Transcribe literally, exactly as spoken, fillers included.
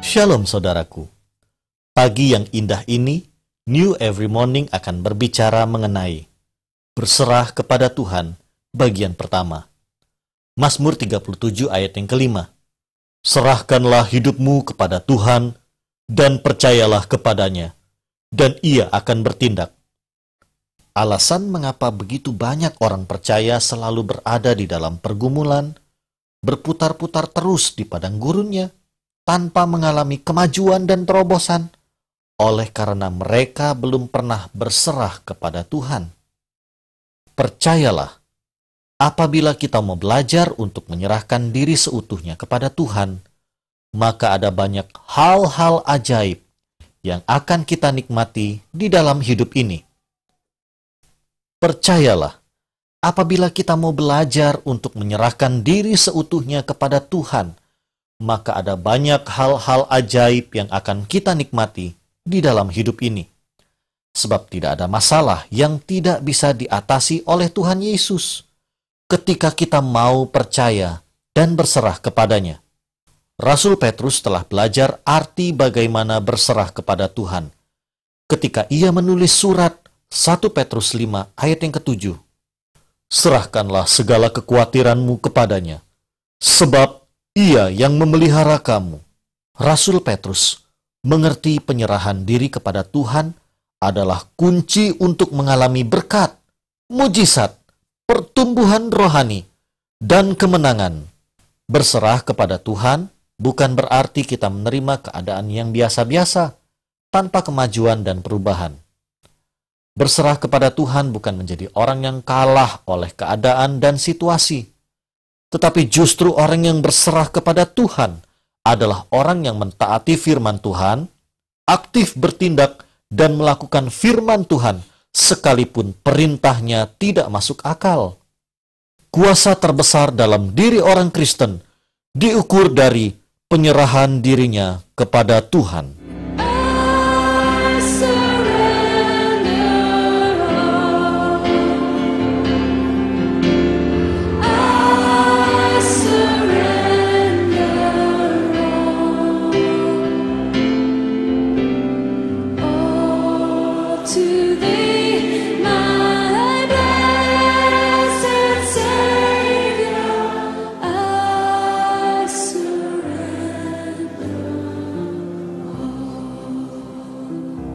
Shalom saudaraku. Pagi yang indah ini, New Every Morning akan berbicara mengenai berserah kepada Tuhan, bagian pertama. Mazmur tiga puluh tujuh ayat yang kelima. Serahkanlah hidupmu kepada Tuhan dan percayalah kepadanya, dan Ia akan bertindak. Alasan mengapa begitu banyak orang percaya selalu berada di dalam pergumulan, berputar-putar terus di padang gurunnya, tanpa mengalami kemajuan dan terobosan, oleh karena mereka belum pernah berserah kepada Tuhan. Percayalah, apabila kita mau belajar untuk menyerahkan diri seutuhnya kepada Tuhan, maka ada banyak hal-hal ajaib yang akan kita nikmati di dalam hidup ini. Percayalah, apabila kita mau belajar untuk menyerahkan diri seutuhnya kepada Tuhan, maka ada banyak hal-hal ajaib yang akan kita nikmati di dalam hidup ini. Sebab tidak ada masalah yang tidak bisa diatasi oleh Tuhan Yesus ketika kita mau percaya dan berserah kepadanya. Rasul Petrus telah belajar arti bagaimana berserah kepada Tuhan ketika ia menulis surat satu Petrus lima ayat yang ketujuh. Serahkanlah segala kekhawatiranmu kepadanya, sebab Ia yang memelihara kamu. Rasul Petrus mengerti penyerahan diri kepada Tuhan adalah kunci untuk mengalami berkat, mujizat, pertumbuhan rohani, dan kemenangan. Berserah kepada Tuhan bukan berarti kita menerima keadaan yang biasa-biasa, tanpa kemajuan dan perubahan. Berserah kepada Tuhan bukan menjadi orang yang kalah oleh keadaan dan situasi, tetapi justru orang yang berserah kepada Tuhan adalah orang yang mentaati firman Tuhan, aktif bertindak dan melakukan firman Tuhan sekalipun perintahnya tidak masuk akal. Kuasa terbesar dalam diri orang Kristen diukur dari penyerahan dirinya kepada Tuhan.